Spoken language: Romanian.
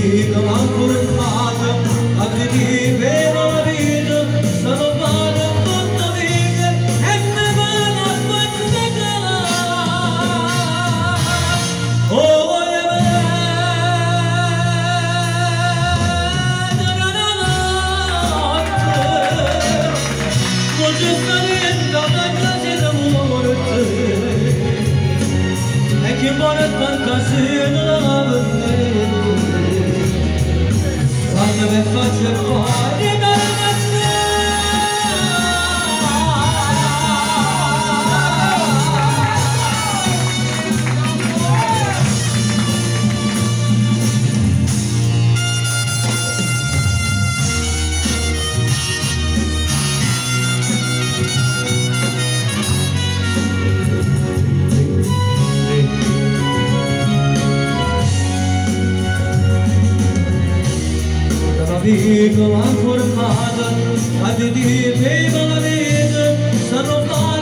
amiga lá formada, a que vive na vida, se não vale tanta vida, é que me vale a pantega. Oh, che buona fantasia la quando mi faccio fuori amiga lá formada, a de viver na vida, se não vai